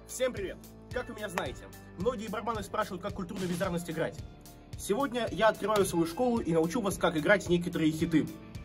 Всем привет! Как вы меня знаете, многие барабаны спрашивают, как культурную бездарность играть. Сегодня я открываю свою школу и научу вас, как играть некоторые хиты.